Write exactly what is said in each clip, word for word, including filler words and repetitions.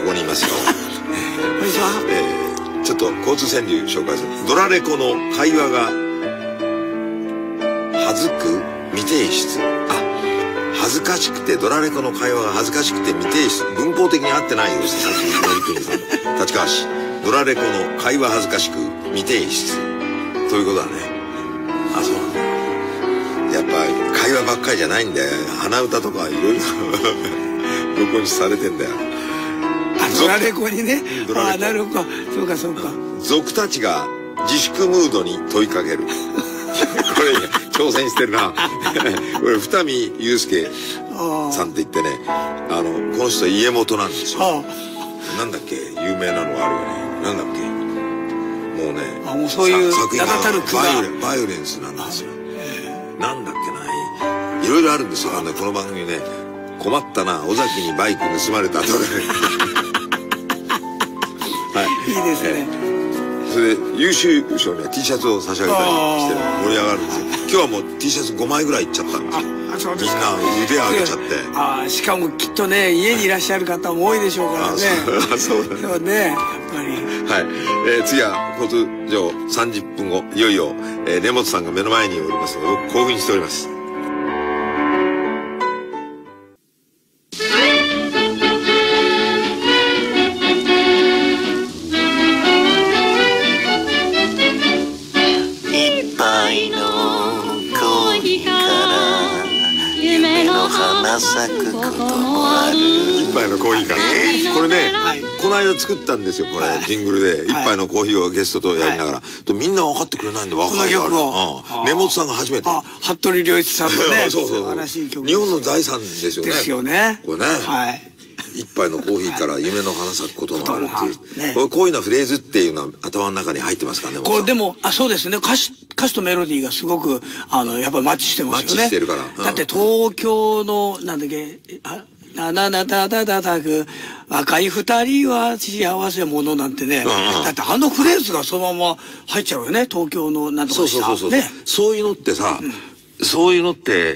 こにいますよ。 こんにちは。 えー、ちょっと交通川柳紹介する。ドラレコの会話が恥ずく未提出。あ、恥ずかしくて、ドラレコの会話が恥ずかしくて未提出。文法的に合ってないよ、佐々木紀国さん。立川市。ドラレコの会話恥ずかしく未提出。ということだね。あ、そうなんだ。やっぱ会話ばっかりじゃないんだよ。鼻歌とかいろいろ録音されてんだよ。 あ、ドラレコにね。あ、なるほど。そうかそうか。 族たちが自粛ムードに問いかける。これ挑戦してるな。これ二見祐介さんって言ってね、あのこの人家元なんですよ。なんだっけ、有名なのがあるよね。なんだっけ、もうね、 あ、もうそういう名だたる句がバイオレンスなんですよ。なんだっけな、いろいろあるんですよ。あのこの番組ね、困ったな、尾崎にバイク盗まれたとかね。 はい、いいですね。 それで優秀賞には T シャツを差し上げたりして盛り上がるんですよ。今日はもう T シャツごまいぐらいいっちゃったんですよ。みんな腕上げちゃって。 ああ、しかもきっとね、家にいらっしゃる方も多いでしょうからね。 あ、そうだね。 そうね、やっぱり。 はい、えー、次は交通上さんじゅっぷんご、いよいよ、えー、根本さんが目の前におりますので興奮しております。 咲くこともある。 一杯のコーヒーから。これね、この間作ったんですよ、これジングルで。一杯のコーヒーをゲストとやりながら。とみんな分かってくれないんで、分かるから。根本さんが初めて。 服部良一さんのね、 そうそう。 素晴らしい曲。 日本の財産ですよね。 ですよね。 これね。はい。一杯のコーヒーから夢の花咲くこともあるっていう。こういうようなフレーズっていうのは頭の中に入ってますかね。 これでも、あ、そうですね。歌詞、歌詞とメロディーがすごく、あの、やっぱりマッチしてますよね。 マッチしてるから。 だって東京の、なんだっけ、あ、なななたたたたく、若い二人は幸せ者なんてね。だってあのフレーズがそのまま入っちゃうよね。東京のなんとかした。 そうそうそう。そういうのってさ、そういうのって、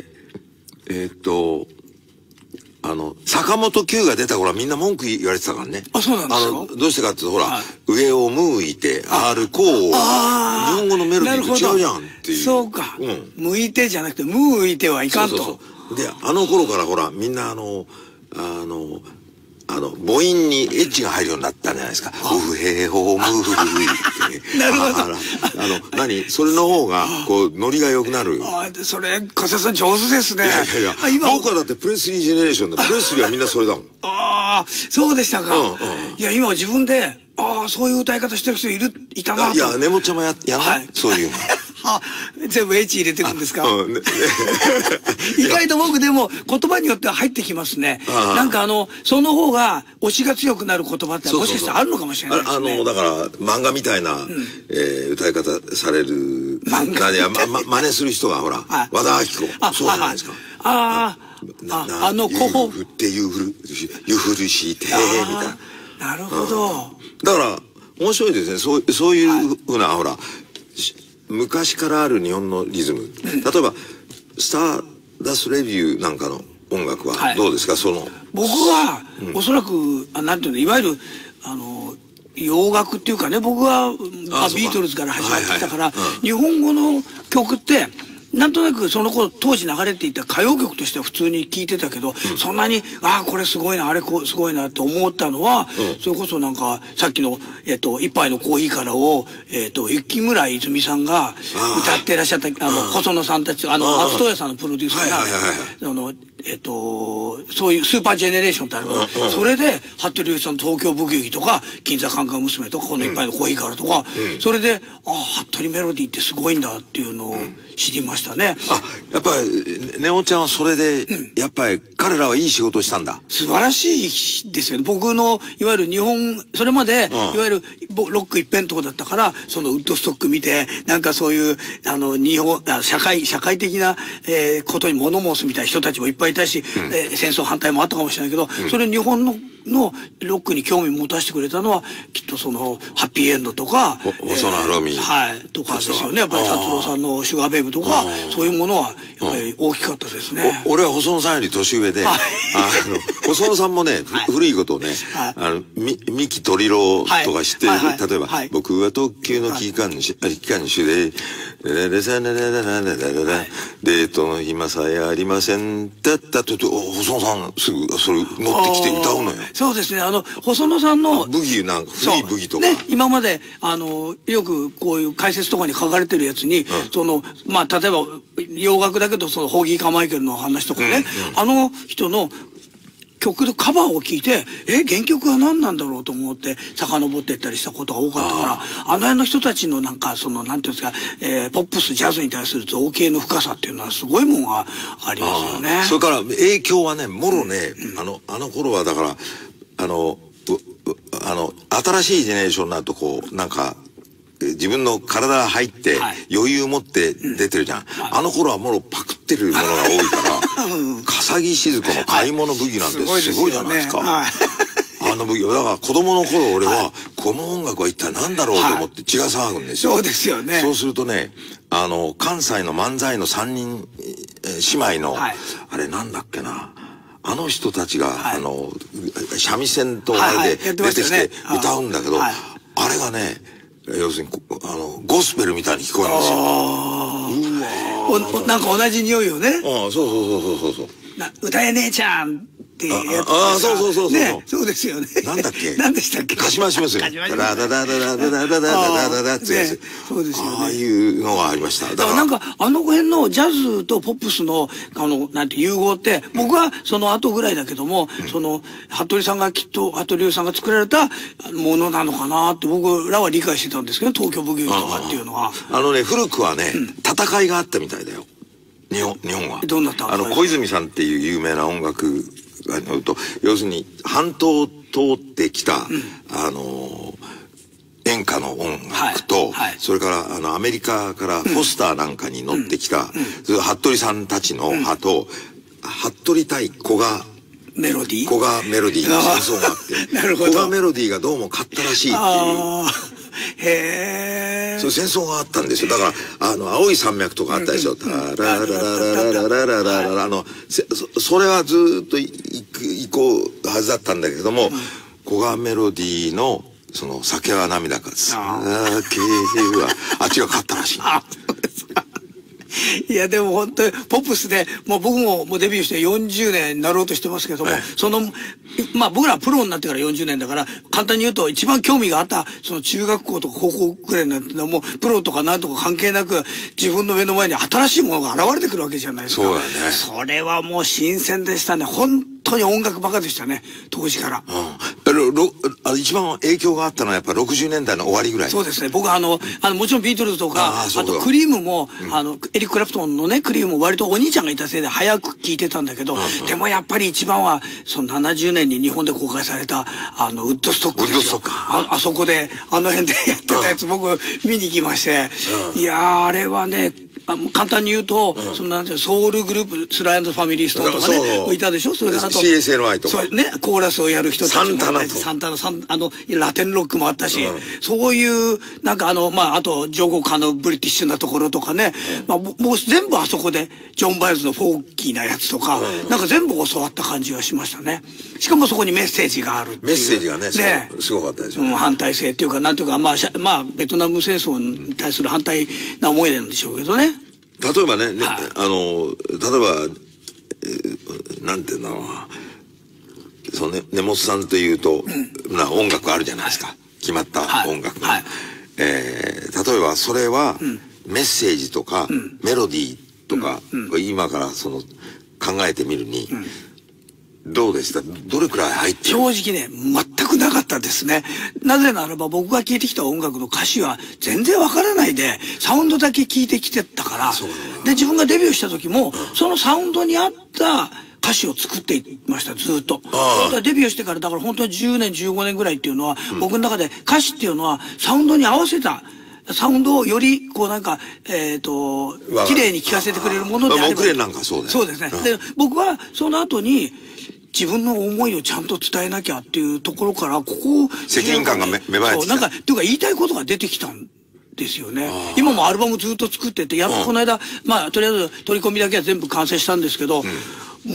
えっと、あの、坂本九が出た頃はみんな文句言われてたからね。 あ、そうなんですか。あの、 どうしてかっていうと、ほら、上を向いて、歩こう。日本語のメロディーと違うじゃんっていう。 そうか。向いてじゃなくて、向いてはいかんと。そうそうそう。で、あの頃からほら、みんなあの、あの、あの、母音にエッジが入るようになったんじゃないですか。うへほむふい。 なるほど。 あの、何それの方が、こう、ノリが良くなる。 ああ、それ、小瀬さん上手ですね。 いやいやいや、僕はだってプレスリージェネレーションだ。プレスリーはみんなそれだもん。 ああ、そうでしたか。いや、今自分で、ああ、そういう歌い方してる人いる、いたなと。 いや、根本ちゃんもや、やらないそういうの。 あ、全部 H 入れてくんですか。意外と僕でも言葉によっては入ってきますね。なんかあの、その方が推しが強くなる言葉ってもしかしたらあるのかもしれないですね。 あの、だから漫画みたいな歌い方される。漫画で、真似する人がほら、和田アキ子。そうじゃないですか。 ああ、あの候補。 振ってゆふる、ゆふるして、みたいな。なるほど。 だから、面白いですね。そう、そういうふうな、ほら、昔からある日本のリズム。例えば、スターダストレビューなんかの音楽はどうですか、その。 僕は、おそらく、なんていうの、いわゆる、あの、洋楽っていうかね、僕は、ビートルズから始まってきたから、日本語の曲って、なんとなくその頃当時流れていた歌謡曲としては普通に聴いてたけど、うん、そんなにああこれすごいなあれこすごいなと思ったのは、うん、それこそなんかさっきのえっと一杯のコーヒーからをえっと雪村泉さんが歌ってらっしゃったあの細野さんたちあの松任谷さんのプロデューサーがあのえっとそういうスーパージェネレーションってあるから、うん、それで服部良一さんの東京ブギウギとか金座カンカン娘とかこの一杯のコーヒーからとか、うん、それでああ服部メロディーってすごいんだっていうのを知りましたね。 あ、やっぱりネオちゃんはそれで、うん、やっぱり彼らはいい仕事をしたんだ。 素晴らしいですよね。僕のいわゆる日本それまで、うん、いわゆるロック一辺倒だったからそのウッドストック見てなんかそういうあの日本社会社会的な、えー、ことに物申すみたいな人たちもいっぱいいたし、うん、えー、戦争反対もあったかもしれないけど、うん、それ日本ののロックに興味持たせてくれたのはきっとそのハッピーエンドとか細野晴臣、 はいとかですよね。やっぱり達郎さんのシュガーベイブとかそういうものはやっぱり大きかったですね。 俺は細野さんより年上で、あの細野さんもね古いことをね、あの三木鳥郎とか知ってる。例えば僕は特急の機関主機関主でレサネレレレレレレデートの暇さえありませんだったと細野さんすぐそれ乗ってきて歌うのよ。 そうですね。あの細野さんのブギなんか古いブギとかね、今まであのよくこういう解説とかに書かれてるやつに、うん、そのまあ例えば洋楽だけどそのホーギー・カーマイケルの話とかね、うんうん、あの人の曲のカバーを聞いて、え、原曲は何なんだろうと思って遡っていったりしたことが多かったから、あの辺の人たちのなんかそのなんていうんですか、えー、ポップスジャズに対する造形の深さっていうのはすごいもんがありますよね。 それから影響はね、もろね、うん、あのあの頃はだからあのあの新しいジェネレーションになるとこうなんか自分の体が入って余裕持って出てるじゃん、はい、あの頃はもろパクってるものが多いから笠木静子の買い物ブギなんてすごいじゃないですか、はい、あのブギだから子供の頃俺はこの音楽は一体何だろうと思って血が騒ぐんですよ、 はい、そうですよね。 そうするとねあの関西の漫才のさんにん姉妹の、はい、あれなんだっけなあの人たちが、はい、あの三味線とあれで出てきて歌うんだけど、はいはい、あれがね要するにあのゴスペルみたいに聞こえるんですよ。 うわおなんか同じ匂いよね。 ああそうそうそうそうそう。 歌え姉ちゃんってやつ。 ああそうそうそうそう。 ねそうですよね。 なんだっけ。 なんでしたっけ。 かしましますよ。ダダダダダダダダダダダダってやつ。 そうですよね。 ああいうのがありました。 だからなんかあの辺のジャズとポップスのあのなんて融合って僕はその後ぐらいだけども、その服部さんがきっと服部さんが作られたものなのかなって僕らは理解してたんですけど、東京ブギウギとかっていうのは。 あのね古くはね戦いがあったみたいだよ。日本日本は。 どんな戦い？ あの小泉さんっていう有名な音楽がによると要するに半島を通ってきた、うん、あの演歌の音楽と、はいはい、それからあのアメリカからフォスターなんかに乗ってきた、うんうん、服部さんたちの派と、うん、服部対古賀メロディー古賀メロディーの戦争があってなるほど。 古賀メロディーがどうも勝ったらしいっていう。 へえ。 そういう戦争があったんですよ。だからあの青い山脈とかあったでしょ。タララララララララララあのそそれはずっと行く行こうはずだったんだけども、古賀メロディーのその酒は涙か酒はあっちが勝ったらしい。 いやでも本当にポップスでもう僕ももうデビューしてよんじゅうねんになろうとしてますけども、そのまあ僕らプロになってからよんじゅうねんだから簡単に言うと一番興味があったその中学校とか高校ぐらいになってもうプロとかなんとか関係なく自分の目の前に新しいものが現れてくるわけじゃないですか。 そうだね。 それはもう新鮮でしたね。本当に音楽バカでしたね当時から。 うん、ろあ一番影響があったのはやっぱろくじゅうねんだいの終わりぐらい。 そうですね。僕あのあのもちろんビートルズとか あ, あとクリームも、うん、あのエリック・クラプトンのねクリームも割とお兄ちゃんがいたせいで早く聴いてたんだけど、うんうん、でもやっぱり一番はそのななじゅうねんに日本で公開されたあのウッドストックですよ。あ, あそこであの辺でやってたやつ、うん、僕見に行きまして、うん、いやーあれはねあ簡単に言うと、うん、そのなんていうソウルグループスライアンドファミリーストとかねいたでしょ。それからあとシーエスエヌワイ とかそうねコーラスをやる人たちもサンタナとサンタナサンあのラテンロックもあったし、 うん、 そういうなんかあのまああとジョゴカのブリティッシュなところとかね、うん、まあもう全部あそこでジョン・バイルズのフォーキーなやつとか、うん、なんか全部教わった感じがしましたね。しかもそこにメッセージがあるっていうメッセージがねねすごかったですよね。 うん、反対性っていうかなんていうかまあまあベトナム戦争に対する反対な思いなんでしょうけどね。 例えばね、ねはい、あの例えば、えー、なんていうんだろうなそのね根本さんというと、うん、な音楽あるじゃないですか、はい、決まった音楽が、はいはい、えー、例えばそれは、うん、メッセージとか、うん、メロディーとか、うんうん、今からその考えてみるに、うんどうでした？どれくらい入ってる？ 正直ね、全くなかったですね。なぜならば僕が聴いてきた音楽の歌詞は全然わからないで、サウンドだけ聴いてきてたから、で、自分がデビューした時も、うん、そのサウンドに合った歌詞を作っていました、ずっと。デビューしてから、だから本当にじゅうねん、じゅうごねんぐらいっていうのは、うん、僕の中で歌詞っていうのはサウンドに合わせた、サウンドをよりこうなんかえっと綺麗に聴かせてくれるものであれば、 僕らなんかそうだよ。 そうですね。で僕はその後に自分の思いをちゃんと伝えなきゃっていうところから、ここ責任感が芽生えてきた。 そう、なんか、というか言いたいことが出てきたんですよね。今もアルバムずっと作ってて、やっとこの間、まあ、とりあえず取り込みだけは全部完成したんですけど、うん、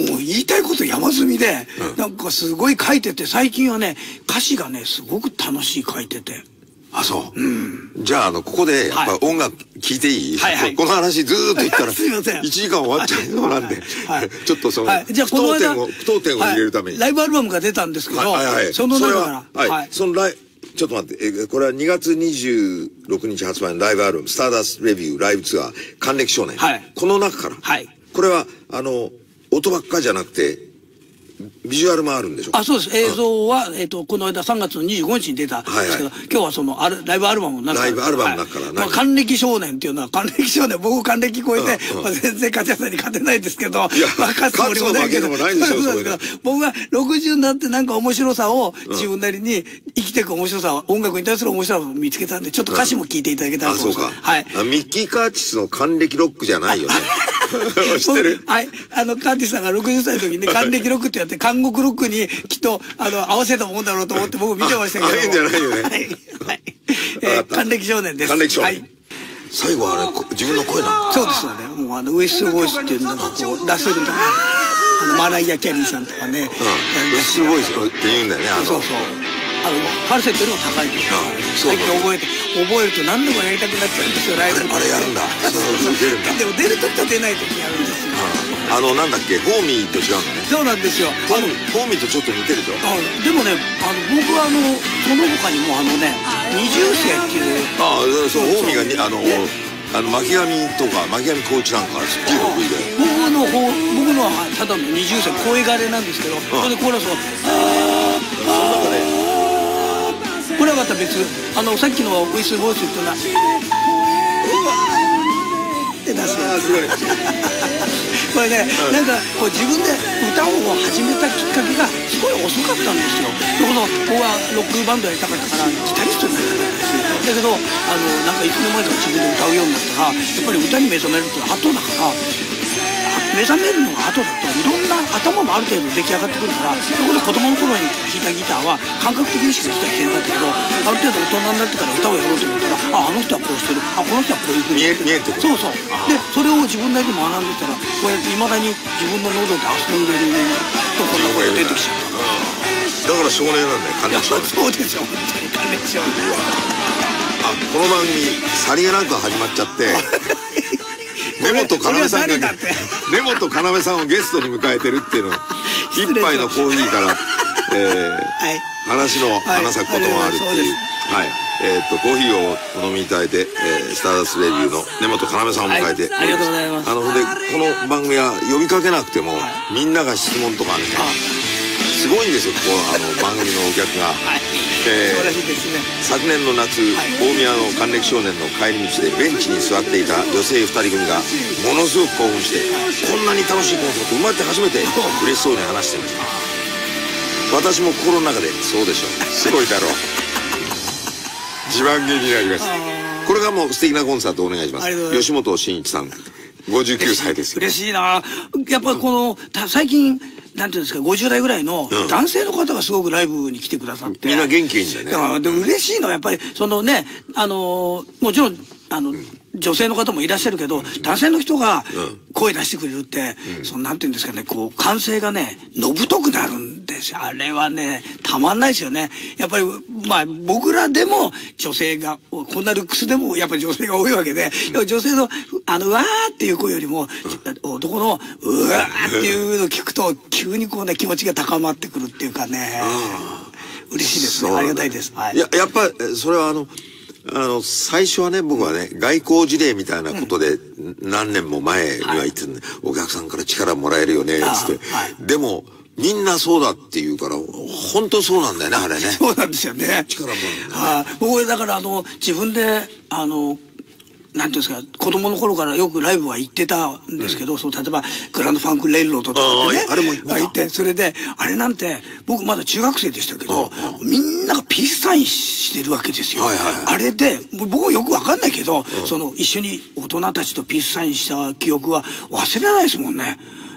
もう言いたいこと山積みで、うん、なんかすごい書いてて、最近はね、歌詞がね、すごく楽しい書いてて。 あ、そう。うん、じゃあ、あの、ここで、やっぱ音楽聴いていい？はいはい。この話ずーっと言ったら、すいません。いちじかん終わっちゃいそうなんで、はい、ちょっとその、はい、じゃあ、この間、句読点を入れるために、 はい。ライブアルバムが出たんですけど、はいはいはい、その中から、 はい。はい、そのライちょっと待って、え、これはにがつにじゅうろくにち発売のライブアルバム、スターダストレビューライブツアー、還暦少年。はい。この中から、はい。これは、あの、音ばっかじゃなくて、ビジュアルもあるんでしょうか。 あ、そうです。映像は、えっと、この間さんがつのにじゅうごにちに出たんですけど、今日はそのあるライブアルバムの中から。 ライブアルバムの中からね。還暦少年っていうのは、還暦少年、僕還暦超えて、全然勝ちさんに勝てないですけど、勝つつもりもないけど、僕がろくじゅうになってなんか面白さを自分なりに生きていく面白さを、音楽に対する面白さを見つけたんで、ちょっと歌詞も聞いていただけたらと思います。あ、そうか。はい。 ミッキー・カーティスの還暦ロックじゃないよね。知ってる？ はい。あの、カーティスさんがろくじゅっさいの時にね、還暦ロックってやって、韓国ロックにきっと、あの、合わせたもんだろうと思って僕見てましたけど。 ああ、いいんじゃないよね。 はい。はい。えー、還暦少年です。 還暦少年。 はい。 最後はあれ、自分の声なの？ そうですよね。もうあの、ウエストボイスっていうのがこう、出せるんだから、あの、マライア・キャリーさんとかね。うん。ウエストボイスって言うんだよね、あの。 そうそう。あの、ファルセットよりも高いです。最近覚えて、覚えると何でもやりたくなっちゃうんですよ、ライブ。 あれやるんだ。そう、出るんだ。 でも出るときと出ないときやるんですよ。 あの、なんだっけ、ホーミーと違うのね。 そうなんですよ。 あの、ホーミーとちょっと似てるでしょ。 あ、でもね、あの、僕はあの、その他にもあのね、二重生っていう。 ああ、そう、ホーミーがに、あの、あの、巻紙とか、巻紙コーチなんか、すっげえ得意で。 僕の方、僕のはただの二重生、声枯れなんですけど、それでコーラスを、あー、その中で、これはまた別、あの、さっきのウイスボイスっていうのは、って出すやつ。これね、なんかこう自分で歌を始めたきっかけがすごい遅かったんですよ。それこそ僕はロックバンドやりたかったからギタリストになりたかったんですよ。だけど、あの、なんかいつの間にか自分で歌うようになったら、やっぱり歌に目覚めるって後だから、目覚めるのが後だといろんな頭もある程度出来上がってくるから、そこで子供の頃に弾いたギターは感覚的にしかギター弾けなかったけど、ある程度大人になってから歌をやろうと思ったら、あ、あの人はこうしてる、あ、この人はこういうふうに見え見えてくる。 そうそう。でそれを自分なりに学んでたら、こうやっていまだに自分の喉で遊んでるところが出てきちゃう。 だから少年なんだよ、還暦少年。 そうですよ、本当に還暦少年。 あ、この番組さりげなく始まっちゃって根本要さんが根本要さんをゲストに迎えてるっていうの、一杯のコーヒーから、えーはい、話の花咲くこともあるっていう、はい、えっとコーヒーをお飲みいただいて、えー、スターダストレビューの根本要さんを迎えて、 はい、ありがとうございます。 あのでこの番組は呼びかけなくても、はい、みんなが質問とかね、すごいんですよ、ここあの番組のお客が。はい、えー、昨年の夏、はい、大宮の還暦少年の帰り道でベンチに座っていた女性ふたり組がものすごく興奮して、こんなに楽しいコンサート生まれて初めて嬉しそうに話してました。私も心の中でそうでしょう、すごいだろう自慢げになります。これがもう素敵なコンサートをお願いします。吉本真一さん、ごじゅうきゅうさいですよ。 嬉しいな。やっぱりこの最近なんていうんですか、ごじゅう代ぐらいの男性の方がすごくライブに来てくださって、 みんな元気いいんだね。 だからでも嬉しいのはやっぱりそのね、あのもちろんあの、うん、女性の方もいらっしゃるけど、男性の人が声出してくれるって、うん、そのなんていうんですかね、こう歓声がねのぶとくなるんですよ。あれはねたまんないですよね。やっぱりまあ僕らでも女性がこんなルックスでもやっぱり女性が多いわけで、うん、女性のあのうわーっていう声よりも、うん、男のうわーっていうのを聞くと急にこうね気持ちが高まってくるっていうかね、うん、嬉しいですね。ありがたいです。はい、 いややっぱそれはあの。あの、最初はね、僕はね、外交事例みたいなことで、何年も前には言ってるんで、お客さんから力もらえるよね、つって。でも、みんなそうだって言うから、本当そうなんだよね、あれね。 そうなんですよね。 力もらえる。僕、だから、あの、自分で、あの、なんていうんですか、子供の頃からよくライブは行ってたんですけど、うん、そう例えばグランドファンクレイルロードとかね、あれも行って、それであれなんて僕まだ中学生でしたけど、みんながピースサインしてるわけですよ。はいはい、あれで僕はよくわかんないけど、うん、その一緒に大人たちとピースサインした記憶は忘れないですもんね。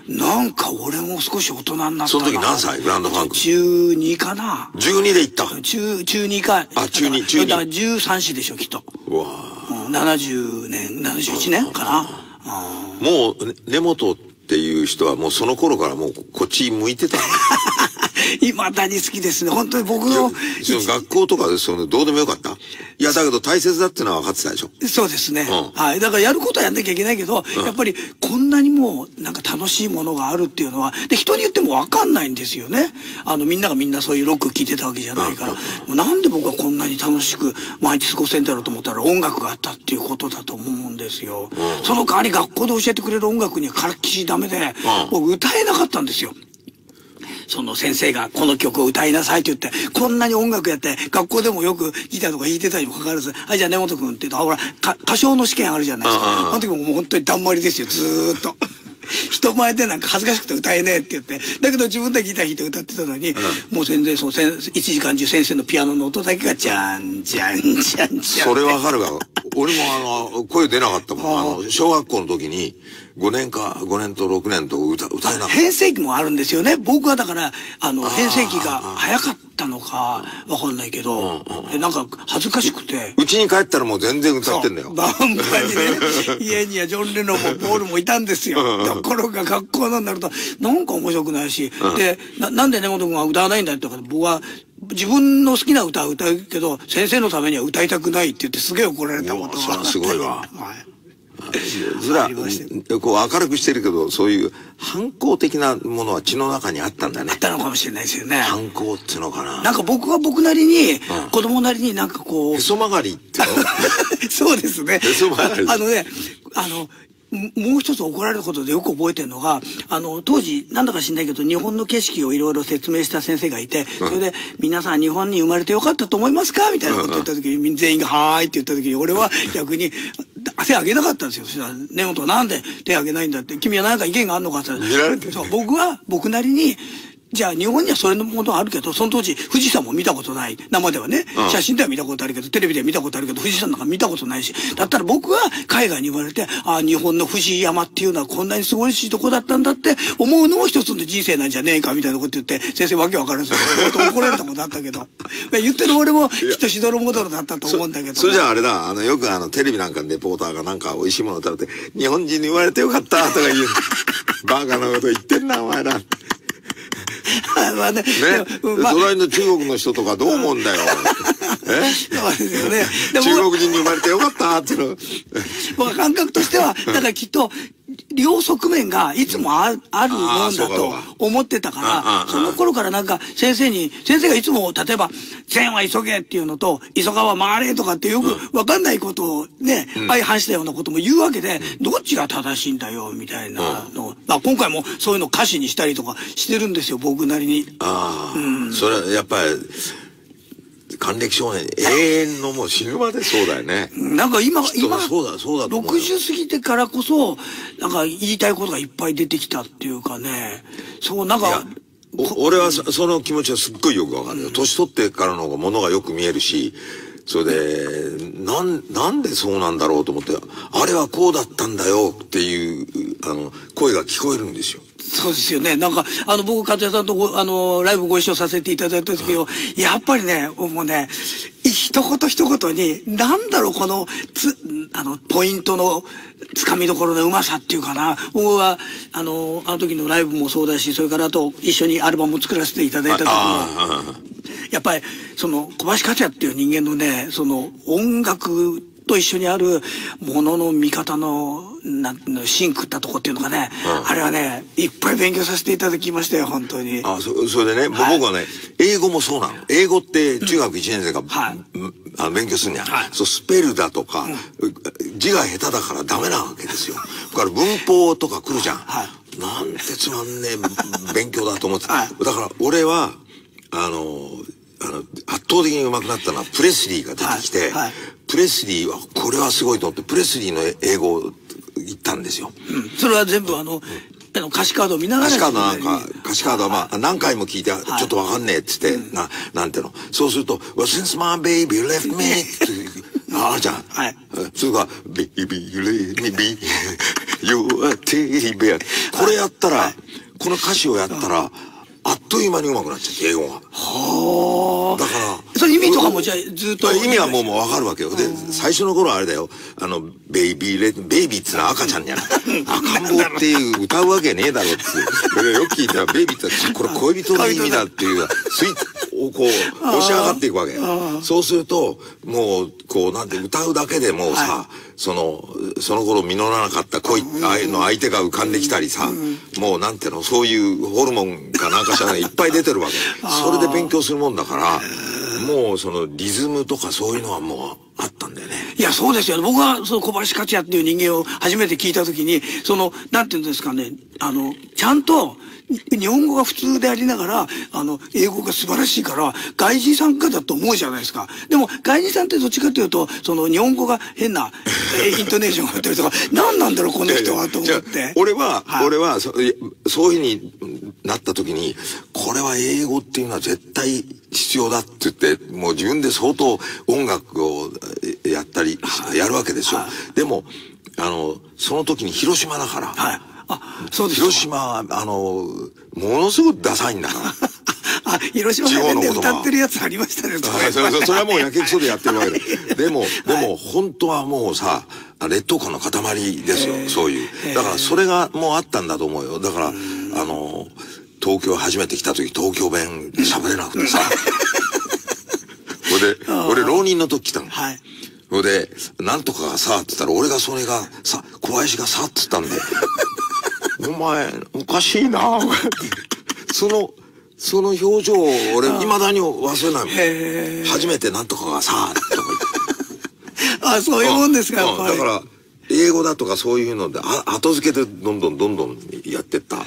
なんか俺も少し大人になったな。 その時何歳グランドファンク？ じゅうにかな。 じゅうにで行った。 中、中にか。 あ、中に、中に。 だからじゅうさん子でしょ、きっと。 うわぁ。ななじゅうねん、ななじゅういちねんかな。 もう、根本っていう人はもうその頃からもうこっち向いてた。 いまだに好きですね。本当に僕の。 その学校とかでそのどうでもよかった？いや、だけど大切だっていうのは分かってたでしょ。 そうですね。 うん、 はい。だからやることはやんなきゃいけないけど、うん、やっぱりこんなにもなんか楽しいものがあるっていうのは、で、人に言っても分かんないんですよね。あの、みんながみんなそういうロック聴いてたわけじゃないから。うん、なんで僕はこんなに楽しく毎日過ごせんだろうと思ったら音楽があったっていうことだと思うんですよ。うん、その代わり学校で教えてくれる音楽にはからっきしダメで、うん、僕歌えなかったんですよ。その先生がこの曲を歌いなさいって言って、こんなに音楽やって、学校でもよくギターとか弾いてたにもかかわらず、はい、じゃあ根本君って言うと、あ、ほら、歌唱の試験あるじゃないですか。あの時ももう本当にだんまりですよ、ずーっと。人前でなんか恥ずかしくて歌えねえって言って、だけど自分でギター弾いて歌ってたのに、うん、もう全然そのいちじかん中先生のピアノの音だけが、じゃんじゃんじゃんじゃん。 それわかるわ。俺もあの、声出なかったもん。あの、小学校の時に、ごねんか、ごねんとろくねんと歌、歌えなかった。 変声期もあるんですよね。僕はだから、あの、変声期が早かったのか、わかんないけど、うんうん、なんか恥ずかしくて。 うちに帰ったらもう全然歌ってんだよ。 バンバンにね、家にはジョン・レノンもボールもいたんですよ。ところが学校になると、なんか面白くないし、うん、で、な、なんで根本君は歌わないんだって言ったから、僕は、自分の好きな歌は歌うけど、先生のためには歌いたくないって言ってすげえ怒られたことが。 すごいわ。はい。それは、こう明るくしてるけど、そういう反抗的なものは血の中にあったんだね。 あったのかもしれないですよね。 反抗っていうのかな。 なんか僕は僕なりに、うん、子供なりになんかこう。 へそ曲がりってそうですね。 へそ曲がり。 あのね、あの、もう一つ怒られることでよく覚えてるのが、あの、当時、なんだか知んないけど、日本の景色をいろいろ説明した先生がいて、それで、皆さん日本に生まれてよかったと思いますかみたいなこと言った時に、全員がはーいって言った時に、俺は逆に、手挙げなかったんですよ。そしたら、根本はなんで手挙げないんだって、君は何か意見があるのかって言ったら、そう、僕は僕なりに、じゃあ日本にはそれのものがあるけど、その当時富士山も見たことない。生ではね、うん、写真では見たことあるけど、テレビでは見たことあるけど、富士山なんか見たことないし、だったら僕は海外に言われて、ああ、日本の富士山っていうのはこんなにすごいしいとこだったんだって思うのも一つの人生なんじゃねえかみたいなこと言って、先生わけわからんすよ。怒られたことあったけど。言ってる俺もきっとしどろもどろだったと思うんだけど。 それじゃああれだ、あの、よくあの、テレビなんかのレポーターがなんか美味しいものを食べて、日本人に言われてよかったとか言う。バカなこと言ってんな、お前ら。 まあね、ね、 まあ、隣の中国の人とかどう思うんだよ。え？ そうですよね。 中国人に生まれてよかったっていうの。 僕は感覚としては、だからきっと、両側面がいつもある、あるもんだと思ってたから、その頃からなんか先生に、先生がいつも例えば、善は急げっていうのと、急がは回れとかってよくわかんないことをね、相反したようなことも言うわけで、どっちが正しいんだよみたいなの。まあ今回もそういうの歌詞にしたりとかしてるんですよ、僕なりに。 ああ、うん、それはやっぱり、還暦少年、永遠のもう死ぬまでそうだよね。 なんか今、今、 そうだ、そうだと思う。 ろくじゅう過ぎてからこそ、なんか言いたいことがいっぱい出てきたっていうかね。そう、なんか、 俺はそその気持ちはすっごいよくわかるよ。年取ってからの方が物がよく見えるし、それで、なん、なんでそうなんだろうと思って、あれはこうだったんだよっていう、あの、声が聞こえるんですよ。 そうですよね。なんか、あの、僕、和也さんとご、あの、ライブご一緒させていただいた時を、やっぱりね、もうね、一言一言に、なんだろう、この、つ、あの、ポイントの、つかみどころのうまさっていうかな。僕は、あの、あの時のライブもそうだし、それからあと、一緒にアルバムを作らせていただいた時も、やっぱり、その、小林克也っていう人間のね、その、音楽、と一緒にあるものの見方の、なんの、シンクったとこっていうのがね、うん、あれはね、いっぱい勉強させていただきましたよ、本当に。 あ、そ、それでね、はい、僕はね、英語もそうなの。英語って中学いちねん生が、うん、はい、あ勉強するには、はい、そう、スペルだとか、うん、字が下手だからダメなわけですよ。だから文法とか来るじゃん。はい、なんてつまんねえ勉強だと思って、はい、だから俺は、あの、あの、圧倒的に上手くなったのはプレスリーが出てきて、はいはい、プレスリーは、これはすごいと思って、プレスリーの英語を言ったんですよ。 うん、それは全部あの、うん、あの歌詞カードを見ながら。 歌詞カードなんか、歌詞カードはまあ、何回も聞いて、ちょっとわかんねえって言って、はい、な、なんていうの。そうすると、well, since my baby left me って、あるじゃん。はい。それが、baby, let me be. Your teddy bear。これやったら、この歌詞をやったら、あっという間に上手くなっちゃって、英語が。はあ。だから。 それ意味とかもじゃあずっと。 意味はもうわかるわけよ。で、最初の頃はあれだよ。あの、ベイビーレ、ベイビーっつうのは赤ちゃんじゃない。赤ん坊っていう歌うわけねえだろっつう。よく聞いたら、ベイビーってこれ恋人の意味だっていう、スイッチをこう、押し上がっていくわけ。そうすると、もう、こう、なんて歌うだけでもうさ、その、その頃実らなかった恋の相手が浮かんできたりさ、もうなんていうの、そういうホルモンかなんかしらいっぱい出てるわけ。それで勉強するもんだから、もうそのリズムとかそういうのはもうあったんだよね。 いや、そうですよ。僕はその小林克也っていう人間を初めて聞いたときに、その、なんていうんですかね、あの、ちゃんと、日本語が普通でありながら、あの、英語が素晴らしいから、外人さんかだと思うじゃないですか。でも、外人さんってどっちかというと、その、日本語が変な、えイントネーションがあったりとか、何なんだろう、この人は、と思って。 俺は、はい、俺はそ、そういうふうになった時に、これは英語っていうのは絶対必要だって言って、もう自分で相当音楽をやったり、はい、やるわけですよ。はい、でも、あの、その時に広島だから、はい、あ、そうです。広島は、あの、ものすごくダサいんだから。 あ、広島弁で歌ってるやつありましたね。 それそれはもうやけくそでやってるわけで。でも、でも、本当はもうさ、劣等感の塊ですよ、そういう。だから、それがもうあったんだと思うよ。だから、あの、東京初めて来た時、東京弁喋れなくてさ。それで、俺、浪人の時来たの。はい。それで、なんとかがさ、って言ったら、俺がそれが、さ、小林がさ、って言ったんで。お前、おかしいなその、その表情を俺、未だに忘れないもん。初めてなんとかがさ、とか言って。 あ、そういうもんですか、やっぱり。 だから、英語だとかそういうので、あ後付けでどんどんどんどんやってった。だから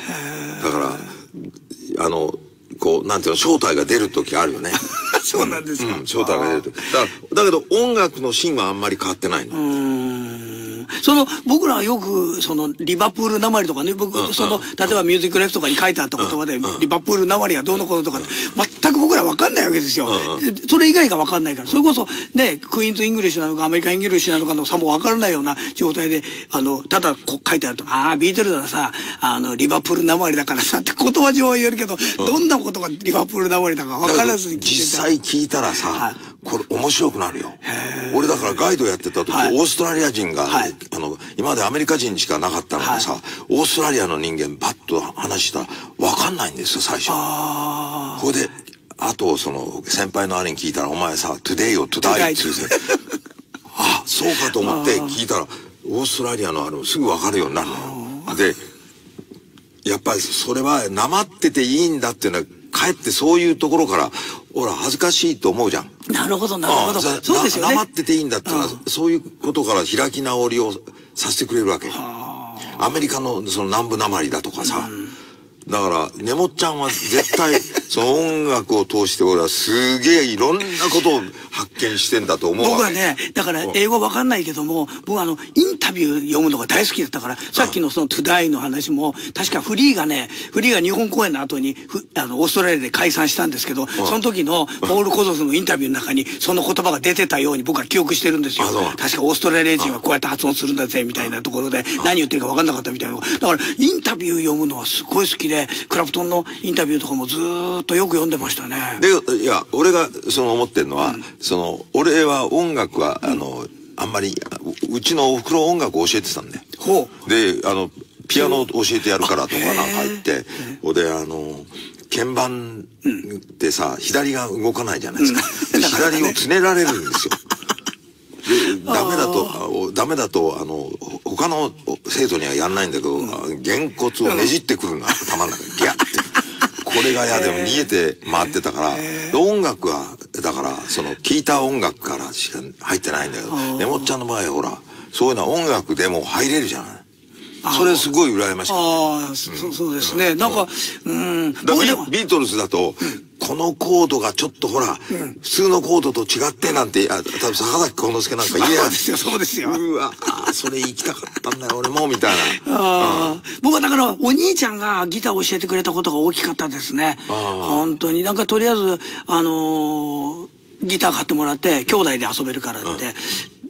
、あの、こう、なんていうの、正体が出る時あるよね。 そうなんですか。 うん、正体が出る時。だから、だけど音楽の芯はあんまり変わってないの。 その、僕らはよく、その、リバプールなまりとかね、僕、うん、その、例えばミュージックレフとかに書いてあった言葉で、うん、リバプールなまりがどうのこととか、うん、全く僕らわかんないわけですよ。うん、それ以外がわかんないから、それこそ、ね、クイーンズ・イングリッシュなのか、アメリカ・イングリッシュなのかの差もわからないような状態で、あの、ただこう書いてあると、ああ、ビートルズはさ、あの、リバプールなまりだからさ、って言葉上は言えるけど、うん、どんなことがリバプールなまりだかわからずに聞いてた。 実際聞いたらさ、はい、これ面白くなるよ。俺だからガイドやってた時、はい、オーストラリア人が、はい、あの、今までアメリカ人しかなかったのがさ、はい、オーストラリアの人間バッと話したらわかんないんですよ、最初。これで、あと、その、先輩の兄に聞いたら、お前さ、today を today って言うて、あ、そうかと思って聞いたら、オーストラリアのあの、すぐわかるようになるのよ。で、やっぱりそれは、なまってていいんだっていうのは、かえってそういうところから、ほら、恥ずかしいと思うじゃん。 なるほど、なるほど。そうですよね。 なまってていいんだっていうのは、そういうことから開き直りをさせてくれるわけ。アメリカのその南部なまりだとかさ。だから、ねもっちゃんは絶対、その音楽を通して俺はすげえいろんなことを発見してんだと思うわけ。 僕はね、だから英語わかんないけども、僕はあの、インタビュー読むのが大好きだったから、さっきのそのトゥダイの話も、確かフリーがね、フリーが日本公演の後に、あの、オーストラリアで解散したんですけど、その時のポール・コゾフのインタビューの中に、その言葉が出てたように僕は記憶してるんですよ。確かオーストラリア人はこうやって発音するんだぜ、みたいなところで、何言ってるかわかんなかったみたいな。だから、インタビュー読むのはすごい好きで、クラプトンのインタビューとかもずーっとよく読んでましたね。 で、いや、俺がその思ってるのは、うん、その、俺は音楽は、あの、あんまり、うちのおふくろ音楽を教えてたんで。ほう。で、あの、ピアノを教えてやるからとかなんか言って、ほんで、あの、鍵盤ってさ、うん、左が動かないじゃないですか。うん、左をつねられるんですよ。で、ダメだと、ダメだと、あの、他の生徒にはやんないんだけど、うん、げんこつをねじってくるの、頭の中にギャッて。これが嫌でも逃げて回ってたから、音楽は、だから、その、聴いた音楽からしか入ってないんだけど、ねもっちゃんの場合ほら、そういうのは音楽でも入れるじゃない。それすごい羨ましい。 ああ、そうですね。なんか、うん。 ビートルズだと、このコードがちょっとほら、普通のコードと違ってなんて、多分坂崎幸之助なんか言えや。 そうですよ、そうですよ。 うわ、それ行きたかったんだよ、俺も、みたいな。 ああ。僕はだから、お兄ちゃんがギターを教えてくれたことが大きかったですね。本当に。なんかとりあえず、あの、ギター買ってもらって、兄弟で遊べるからって。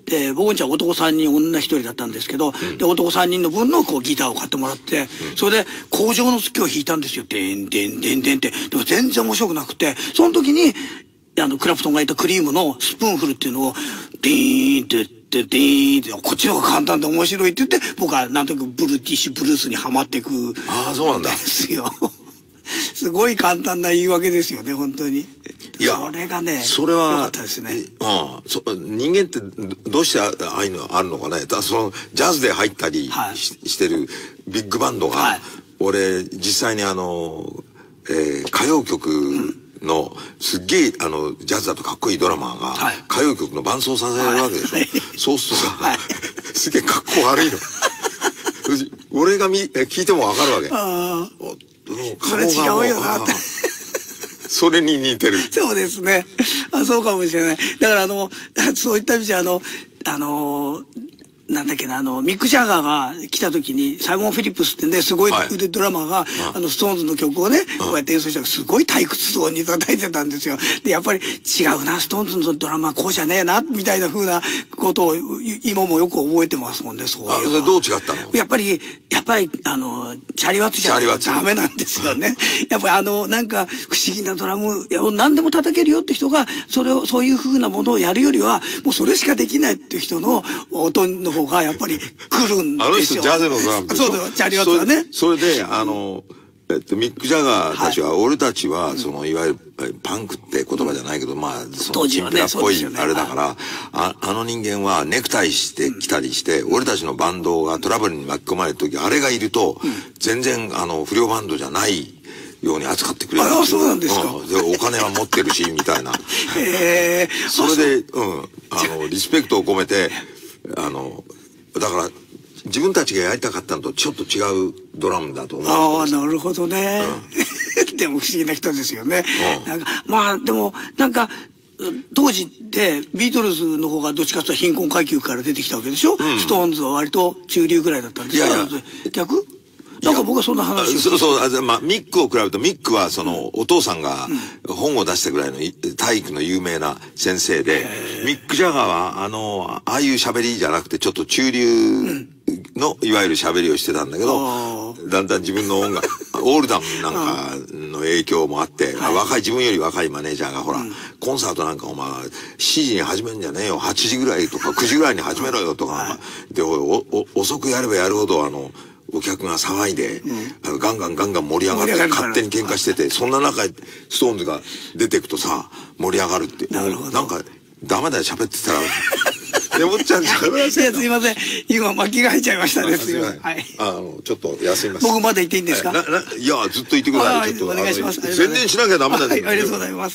で僕んちは男さんにん女ひとりだったんですけど、うん、で男さんにんの分のこうギターを買ってもらって、うん、それで工場の月を弾いたんですよ。でんでんでんでんって。でも全然面白くなくて、その時にあのクラプトンがいたクリームのスプーンフルっていうのをディーンってでディーンってこっちの方が簡単で面白いって言って僕はなんとなくブルティッシュブルースにはまっていくんですよ。すごい簡単な言い訳ですよね本当に。 いやそれがねそれは良かったですね。 ああそ人間ってどうしてああいうのあるのかね。だそのジャズで入ったりしはい、してるビッグバンドが、はい、俺実際にあの、えー、歌謡曲、うんのすっげえあのジャズだとかっこいいドラマーが、はい、歌謡曲の伴奏させられるわけでしょ、はい、そうするとさ、はい、すげえかっこ悪いの俺がみ聞いてもわかるわけ。あそれ違うよなってそれに似てる。 そうですね。あそうかもしれない。だからあのそういった意味じゃあのあのなんだっけな、あの、ミック・ジャガーが来た時に、サイモン・フィリップスってね、すごい腕ドラマーが、はい、あの、ストーンズの曲をね、こうやって演奏したら、すごい退屈そうに叩いてたんですよ。で、やっぱり違うな、ストーンズのドラマーこうじゃねえな、みたいな風なことを、今もよく覚えてますもんね、そういう。あ、 それどう違ったの？ やっぱり、やっぱり、あの、チャリワッツじゃダメなんですよね。やっぱりあの、なんか、不思議なドラム、いや、何でも叩けるよって人が、それを、そういう風なものをやるよりは、もうそれしかできないっていう人の音の方が、やっぱり、来るんですよ。 あの人ジャズのドラムでしょ。 そうだよ、チャリワッツはね。 それで、あの、えっと、ミック・ジャガーたちは、はい、俺たちは、その、いわゆる、パンクって言葉じゃないけど、まあ、その、チンピラっぽい、あれだから、あ、あの人間はネクタイしてきたりして、俺たちのバンドがトラブルに巻き込まれるとき、あれがいると、全然、あの、不良バンドじゃないように扱ってくれる。 ああ、そうなんですか。 うん、で、お金は持ってるし、みたいな。へえ。それで、うん、あの、リスペクトを込めて、あの、だから、自分たちがやりたかったのとちょっと違うドラムだと思う。 ああ、なるほどね。うん、でも不思議な人ですよね。うん、なんかまあでもなんか当時ってビートルズの方がどっちかというと貧困階級から出てきたわけでしょ。うん、ストーンズは割と中流ぐらいだったんですけど、逆？なんか僕はそんな話を。 そうそう、まあ、ミックを比べると、ミックはその、お父さんが本を出したぐらいの体育の有名な先生で、ミック・ジャガーは、あの、ああいう喋りじゃなくて、ちょっと中流の、いわゆる喋りをしてたんだけど、だんだん自分の音楽、オールダムなんかの影響もあって、若い、自分より若いマネージャーが、ほら、コンサートなんかお前、しちじに始めるんじゃねえよ、はちじぐらいとか、くじぐらいに始めろよとか、で、おお遅くやればやるほど、あの、お客が騒いで、うん、あのガンガンガンガン盛り上がって勝手に喧嘩してて、そんな中ストーンズが出てくとさ盛り上がるって。なるほど。なんかダメだよ喋ってたら。でもっちゃん喋らせ。 すいません。今巻きが入っちゃいましたね。すいません。はい。 あのちょっと休みます。 僕まだ言っていいんですか。 なないやずっと言ってください。ちょっとお願いします。 宣伝しなきゃダメだよ。 はい、ありがとうございます。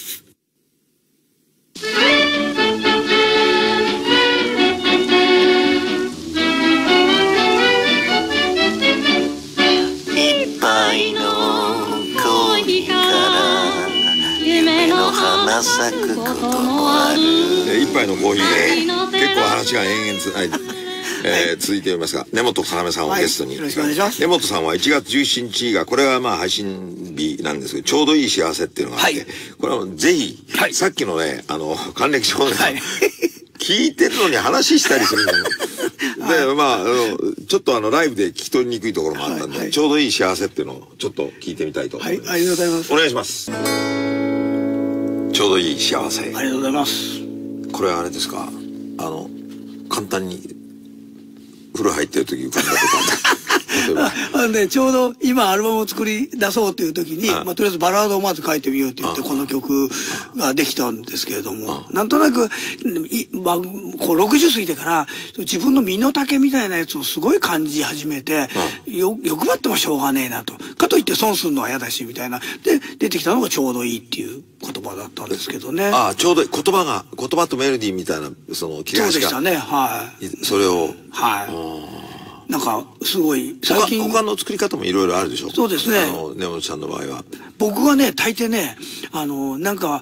花咲くこともある。 一杯のコーヒーで結構話が延々つ、はいえー、続いておりますが、根本要さんをゲストに、はい、よろしくお願いします。根本さんはいちがつじゅうしちにちがこれがまあ配信日なんですけど、ちょうどいい幸せっていうのがあって、はい、これはぜひ、はい、さっきのねあの還暦少年さん、はい、聞いてるのに話したりするので、まあ、あの、ちょっとあの、ライブで聞き取りにくいところもあったんで、はいはい、ちょうどいい幸せっていうのをちょっと聞いてみたいと思います。 はい、ありがとうございます。 お願いします。ちょうどいい幸せ。 ありがとうございます。 これはあれですか、あの、簡単に、風呂入ってる時浮かんだことあった。 あのね、ちょうど今アルバムを作り出そうという時に、まあ、とりあえずバラードをまず書いてみようって言ってこの曲ができたんですけれども、なんとなく、まあ、こうろくじゅう過ぎてから自分の身の丈みたいなやつをすごい感じ始めて、よ欲張ってもしょうがねえなと。かといって損するのは嫌だしみたいな。で、出てきたのがちょうどいいっていう言葉だったんですけどね。 ああ、ちょうどいい。言葉が、言葉とメロディーみたいな、その気がしが。 そうでしたね、はい。 それを。 はい。なんか、すごい、 最近。他の作り方もいろいろあるでしょ。 そうですね。 あの、根本さんの場合は。 僕はね、大抵ね、あの、なんか、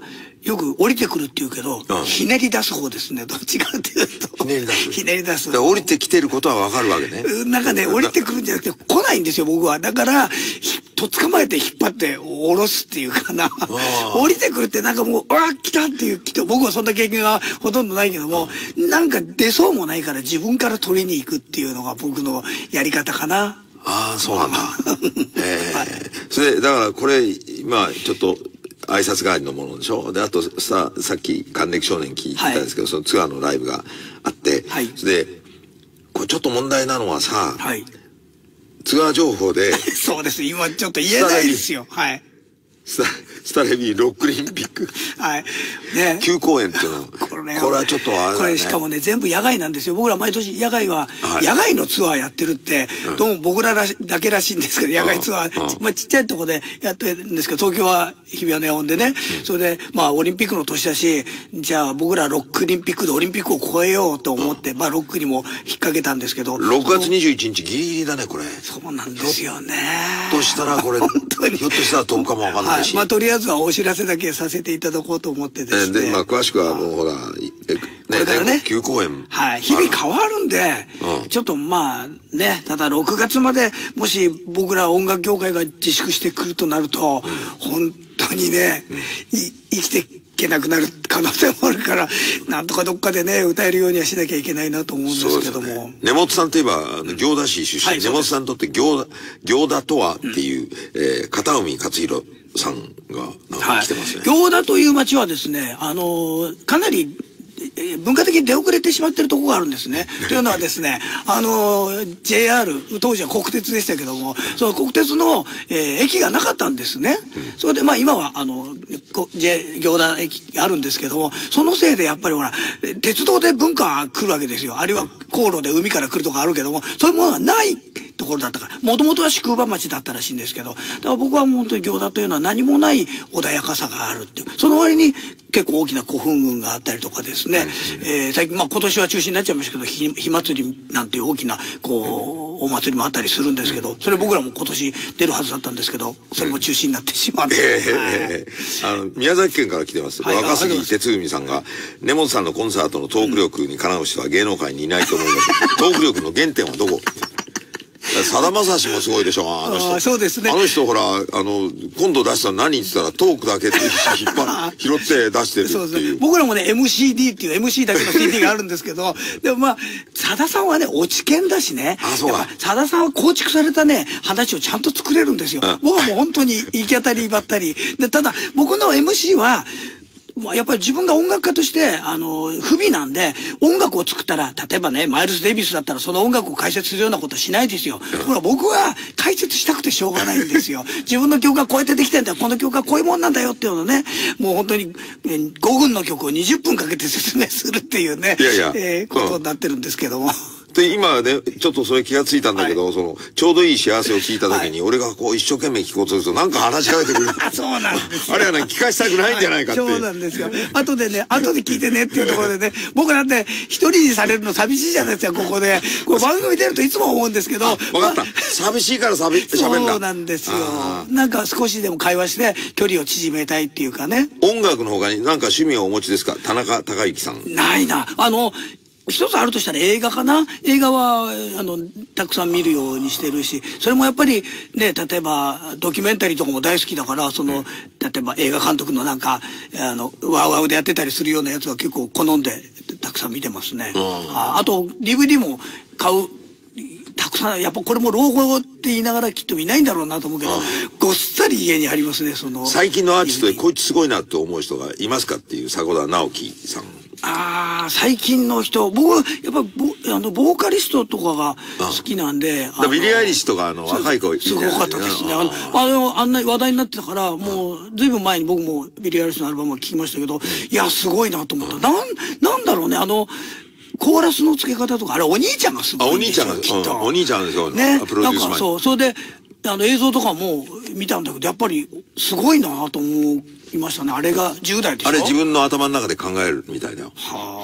よく降りてくるって言うけど、 うん、 ひねり出す方ですね。どっちかっていうと。 ひねり出す。 ひねり出す。 降りてきてることはわかるわけね。 なんかね、降りてくるんじゃなくて来ないんですよ、僕は。だから、とっ捕まえて引っ張って下ろすっていうかな。降りてくるってなんかもう、あ来たっていう人、僕はそんな経験がほとんどないけども、なんか出そうもないから自分から取りに行くっていうのが僕のやり方かな。 ああ、そうなんだ。ええー。それで、だからこれ、今、ちょっと、挨拶代わりのものでしょ。で、あとさ、さっき、還暦少年聞いてたんですけど、はい、そのツアーのライブがあって、はい、それで、これちょっと問題なのはさ、はい、ツアー情報で、 そうです。今ちょっと言えないですよ。はい。 スタ、スタレビロックリンピック。 はい。ね。 きゅう公演っていうのは。これね。これはちょっとあれだね。 これしかもね、全部野外なんですよ。僕ら毎年野外は、はい、野外のツアーやってるって、うん、どうも僕ららしだけらしいんですけど、野外ツアー、うん、まあちっちゃいとこでやってるんですけど、東京は日比谷の野音でね、うん、それで、まあオリンピックの年だし、じゃあ僕らロックリンピックでオリンピックを超えようと思って、うん、まあロックにも引っ掛けたんですけど。 ろくがつにじゅういちにちギリギリだね、これ。 そうなんですよね。 ひょっとしたらこれ、ひょっとしたら飛ぶかもわかんないし。 はい、まあとりあえずはお知らせだけさせていただこうと思ってですね。 で、まあ詳しくはもうほら、え、ね、 これからね、 きゅう公演。 はい。日々変わるんで、うん、ちょっとまあね、ただろくがつまでもし僕ら音楽業界が自粛してくるとなると、うん、本当にね、うん、い生きていけなくなる可能性もあるから、なんとかどっかでね、歌えるようにはしなきゃいけないなと思うんですけども。ね、 根本さんといえば、行田市出身、はい、根本さんにとって行田、行田とはっていう、うん、えー、片海勝弘さんがなんか来てますね。 はい、行田という町はですね、あのー、かなり文化的に出遅れてしまってるところがあるんですね。というのはですね、あの、ジェイアール、当時は国鉄でしたけども、その国鉄の、えー、駅がなかったんですね。それで、まあ今は、あの、J、行田駅があるんですけども、そのせいでやっぱりほら、鉄道で文化が来るわけですよ。あるいは航路で海から来るとかあるけども、そういうものがないところだったから、もともとは宿場町だったらしいんですけど、だから僕は本当に行田というのは何もない穏やかさがあるっていう、その割に結構大きな古墳群があったりとかですね、えー、最近、まあ今年は中止になっちゃいましたけど、火、火祭りなんていう大きな、こう、お祭りもあったりするんですけど、それ僕らも今年出るはずだったんですけど、それも中止になってしまって。 えー、あの、宮崎県から来てます。はい、若杉哲文さんが、根本さんのコンサートのトーク力にかなう人は芸能界にいないと思います。トーク力の原点はどこ？さだまさしもすごいでしょ、あの人。 あ、そうですね。 あの人ほら、あの、今度出したの何言ってたらトークだけって引っ張拾って出してるっていう。そうですね。 僕らもね、エムシーディー っていう エムシー だけの シーディー があるんですけど、でもまあ、さださんはね、落ち研だしね。 あ、そうか。 さださんは構築されたね、話をちゃんと作れるんですよ。うん、僕はもう本当に行き当たりばったり。で、ただ、僕の エムシー は、やっぱり自分が音楽家として、あの、不備なんで、音楽を作ったら、例えばね、マイルス・デイビスだったらその音楽を解説するようなことはしないですよ。ところが僕は解説したくてしょうがないんですよ。自分の曲がこうやってできてんだよ。この曲はこういうもんなんだよっていうのをね、もう本当にごふんの曲をにじゅっぷんかけて説明するっていうね、 いやいやえー、ことになってるんですけども。 で、今ね、ちょっとそれ気がついたんだけど、はい、その、ちょうどいい幸せを聞いた時に、はい、俺がこう一生懸命聞こうとすると、なんか話しかけてくる。 そうなんですよ。 あれはね、聞かしたくないんじゃないかって。 はい、そうなんですよ。後でね、後で聞いてねっていうところでね、僕なんて一人にされるの寂しいじゃないですか、ここで。これ番組出るといつも思うんですけど。 わかった。寂しいから喋んだ。 そうなんですよ。なんか少しでも会話して距離を縮めたいっていうかね。 音楽の他に何か趣味をお持ちですか？田中孝之さん。 ないな。あの、一つあるとしたら映画かな。映画は、あの、たくさん見るようにしてるし、それもやっぱりね、例えば、ドキュメンタリーとかも大好きだから、その、例えば映画監督のなんか、あの、ワウワウでやってたりするようなやつは結構好んで、たくさん見てますね。あ, あと、ディーブイディー も買う。たくさん、やっぱこれも老後って言いながらきっといないんだろうなと思うけど、ごっさり家にありますね、その。 最近のアーティストでこいつすごいなと思う人がいますかっていう迫田直樹さん。 ああ、最近の人、僕はやっぱボあのボーカリストとかが好きなんで。 あビリー・アイリッシュとかあの若い子すごかったですね。あの、あの、あんな話題になってたから、もうずいぶん前に僕もビリー・アイリッシュのアルバムを聴きましたけど、いや、すごいなと思った。なん、なんだろうね、あの、コーラスの付け方とか、あれお兄ちゃんがすごいんですよ。 あ、お兄ちゃんが、うん、お兄ちゃんですよ。 ね。 プロデュースなんかそう、それで、あの映像とかも見たんだけど、やっぱりすごいなと思いましたね。あれがじゅう代でしょ。 あれ自分の頭の中で考えるみたいだよ。 は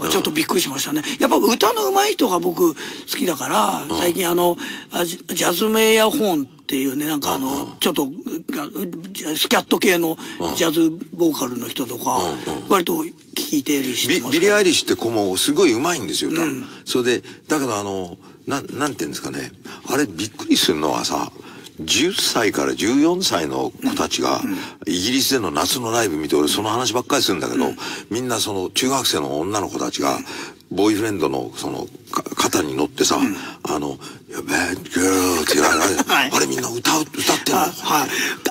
ちょっとびっくりしましたね。やっぱ歌の上手い人が僕好きだから、最近あの、ジャズメイヤーホーンっていうね、なんかあの、ちょっと、スキャット系のジャズボーカルの人とか、割と聴いてるし。 ビリー・アイリッシュって子もすごい上手いんですよ、歌。それで、だけどあの、な、なんていうんですかね、あれびっくりするのはさ、じゅっさいからじゅうよんさいの子たちが、イギリスでの夏のライブ見て、俺その話ばっかりするんだけど、みんなその中学生の女の子たちが、ボーイフレンドのその、肩に乗ってさ、あの、bad girl って言われる、あれみんな歌う、歌ってんの。 はい。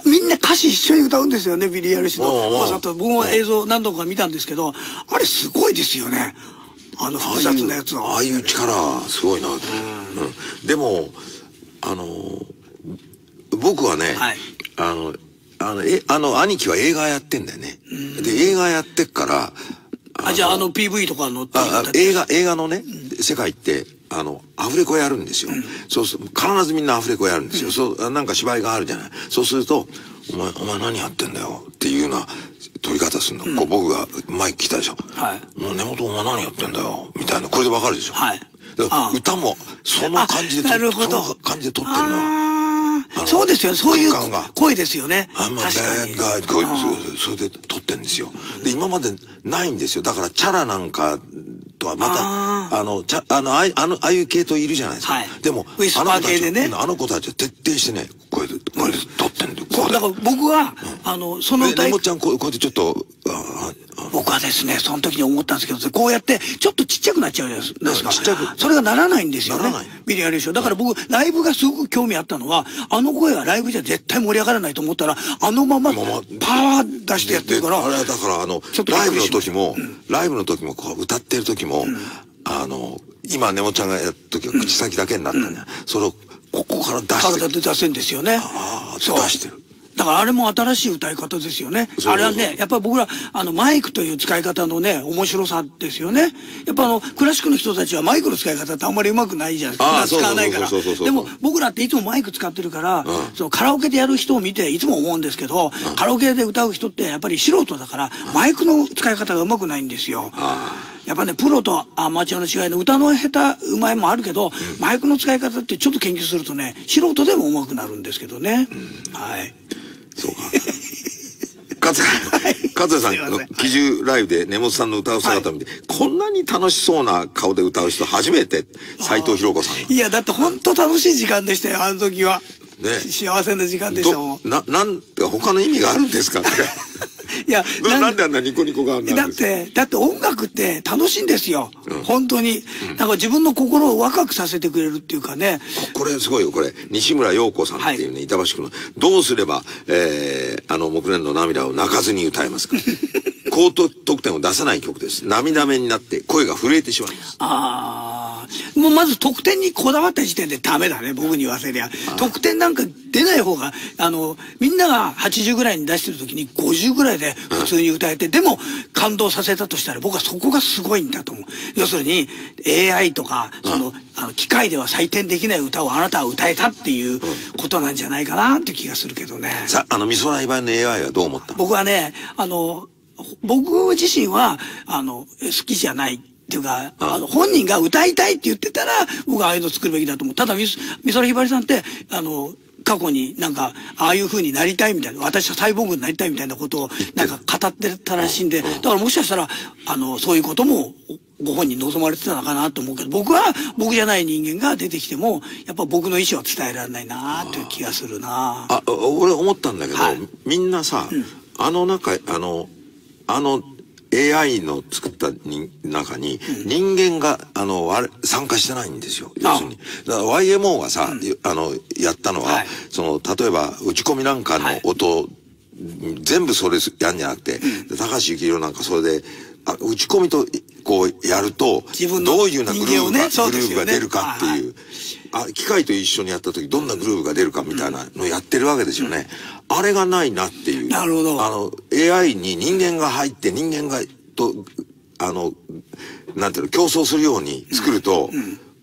みんな歌詞一緒に歌うんですよね、ビリー・アイリッシュの。わざと僕も映像何度か見たんですけど、あれすごいですよね。あの複雑なやつは。 ああいう力、すごいな。でも、あの、僕はね、はい、あの、あの、え、あの、兄貴は映画やってんだよね。で、映画やってっから、 あ、じゃああの ピーブイ とかのあ映画、映画のね、うん、世界って、あの、アフレコやるんですよ。うん、そうすると、必ずみんなアフレコやるんですよ。うん、そう、なんか芝居があるじゃない。そうすると、お前、お前何やってんだよっていうような撮り方するの。うん、こう僕がマイク来たでしょ。はい。もう根元お前何やってんだよみたいな、これでわかるでしょ。はい。歌も、その感じで撮って、その感じで撮ってるの。 そうですよね。そういう声ですよね。 あんまりが、それで撮ってんですよ。で、今までないんですよ。だから、チャラなんかとはまた、あの、ちゃ、あの、あの、ああいう系統いるじゃないですか。でも、 ウィスパー系でね。 あの子たちは徹底してね、これで、これで撮ってんだよ。 そう、だから僕は、あの、その歌い。ねもちゃん、こうやってちょっと、 僕はですね、その時に思ったんですけど、こうやって、ちょっとちっちゃくなっちゃうじゃないですか。ちっちゃく。それがならないんですよね。ならない。ビリー・アイリッシュ。だから僕、ライブがすごく興味あったのは、あの声はライブじゃ絶対盛り上がらないと思ったら、あのまま、パワー出してやってるから。 あれはだから、あの、ライブの時も、ライブの時も、こう、歌ってる時も、あの、今、ネモちゃんがやった時は口先だけになったんだよ。それを、ここから出してる。 体で出せんですよね。 ああ、出してる。 だからあれも新しい歌い方ですよね。あれはね、やっぱり僕ら、あの、マイクという使い方のね、面白さですよね。やっぱあの、クラシックの人たちはマイクの使い方ってあんまりうまくないじゃないですか。使わないから。でも僕らっていつもマイク使ってるから、そのカラオケでやる人を見ていつも思うんですけど、カラオケで歌う人ってやっぱり素人だから、マイクの使い方がうまくないんですよ。やっぱね、プロとアマチュアの違いの歌の下手、うまいもあるけど、マイクの使い方ってちょっと研究するとね、素人でもうまくなるんですけどね。はい。 そうか。勝也さんの喜寿ライブで根本さんの歌う姿を見て、こんなに楽しそうな顔で歌う人初めて、斉藤博子さんが。 いや、だって本当楽しい時間でしたよ、あの時は。ね。幸せな時間でしたもん。 な、なんて他の意味があるんですかって。いや、なんであんなニコニコがあるんだって、だって音楽って楽しいんですよ。うん、本当に、うん。なんか自分の心をワクワクさせてくれるっていうかね。 これすごいよ、これ。西村陽子さんっていうね、はい、板橋区の。どうすれば、えー、あの、木蓮の涙を泣かずに歌えますか。高得点を出さない曲です。涙目になって声が震えてしまいます。 ああ。もうまず得点にこだわった時点でダメだね、僕に言わせりゃ。得点なんか出ない方が、あの、みんながはちじゅうぐらいに出してる時にごじゅうぐらいで普通に歌えて、うん、でも感動させたとしたら僕はそこがすごいんだと思う。要するに エーアイ とか、その、うん、あの機械では採点できない歌をあなたは歌えたっていうことなんじゃないかなって気がするけどね。 さ、あの、美空ひばりの エーアイ はどう思った？ 僕はね、あの、僕自身は、あの、好きじゃない。っていうか、あの、本人が歌いたいって言ってたら、僕はああいうの作るべきだと思う。ただ、美空ひばりさんって、あの、過去になんか、ああいう風になりたいみたいな、私はサイボーグになりたいみたいなことを、なんか語ってたらしいんで、だからもしかしたら、あの、そういうことも、ご本人望まれてたのかなと思うけど、僕は、僕じゃない人間が出てきても、やっぱ僕の意思は伝えられないなという気がするな。 あ、俺思ったんだけど、はい、みんなさ、うん、あの中、あの、あの、エーアイ の作った中に人間が、うん、あの参加してないんですよ。要するに。だから ワイエムオー がさ、うん、あのやったのは、はい、その例えば打ち込みなんかの音、はい、全部それやんじゃなくて、うん、高橋幸宏なんかそれであ打ち込みとこうやるとどういうようなグルーヴが、ね、グルーヴが出るかっていう。あ、機械と一緒にやった時どんなグルーヴが出るかみたいなのをやってるわけですよね。うん、あれがないなっていう。 なるほど。 あの、エーアイ に人間が入って人間がと、あの、なんていうの、競争するように作ると、うんうん、